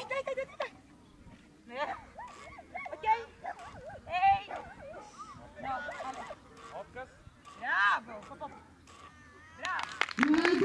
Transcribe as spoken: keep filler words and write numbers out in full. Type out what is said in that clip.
Dai, dai, dai, dai, dai. Oké. Hey. Nou, Bravo. Kom op. Bravo.